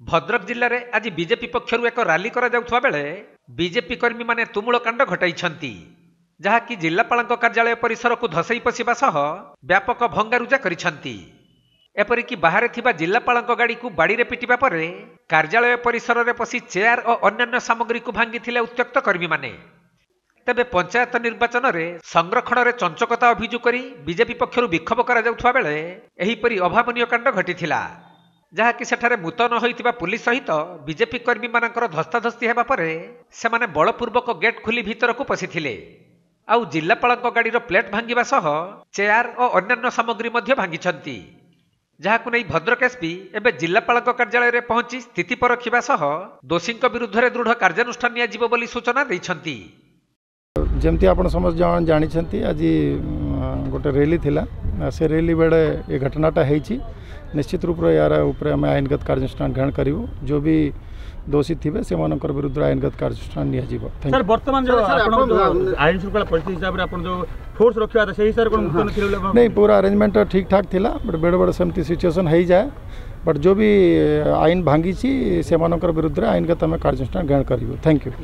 भद्रक जिले में आज बीजेपी पक्षर एक रैली बेले बीजेपी कर्मी माने तुमुल कांड घटाई जहाँकि जिलापाल कार्यालय परिसर को धसई पशिबा सह व्यापक भंगारुजा करिसेंती। एपरिकी बाहर थिबा जिलापाल गाड़ी को बाड़ी पिटिबा परे कार्यालय परिसर में पशि चेयर और अन्यान्य सामग्री को भांगी उत्त्यक्त कर्मी माने। तेबे पंचायत निर्वाचन में संरक्षण में चंचकता अभियोग करी बीजेपी पक्षर विक्षोभ करा बेले एहीपरि अभावनीय कांड घटिथिला, जहाँकि सेठारे मुतयन होइतिबा पुलिस सहित बीजेपी कर्मी मानकर धस्ताधस्ती हेबा परे सेमाने बलपूर्वक गेट खोली भीतर को पशिथिले आउ जिलापाल गाड़ी प्लेट भांगिबा सह चेयर और अन्यान्य सामग्री मध्य भांगिछंती। जहाकु नै भद्रक एसपी एबे जिलापाल कार्यालय में पहुंची स्थिति परखिबा सह दोषी विरुद्ध में दृढ़ कार्यानुष्ठान नियाजिबो बोली सूचना दैछंती। जमती आपण समझ जानी आज गोटे रैली थिला, से रैली बेले ये घटनाटा है निश्चित रूप से यार ऊपर आम आईनगत कार्यानुष्ठान ग्रहण करूँ। जो भी दोषी थे से विरुद्ध आईनगत कार्यानुष्ठान नियाजिबो। सर वर्तमान जो आईन श्रृंखला परिस्थिति हिसाब से आपण जो फोर्स रखा था सही हिसाब से नहीं पूरा अरेंजमेंट ठीक ठाक थिला, बट बेड़े बेड़े सेमती सिचुएसन हो जाए, बट जो भी आईन भांगी से विरुद्ध आईनगत आम कार्यानुष्ठान ग्रहण करूँ। Thank you.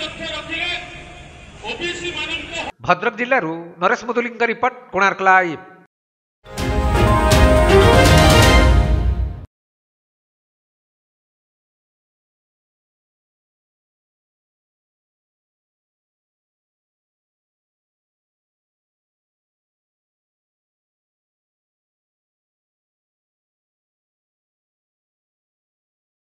भद्रक जिल्लारू नरेश मुदुलिंग रिपोर्ट, कोणार्क लाइव।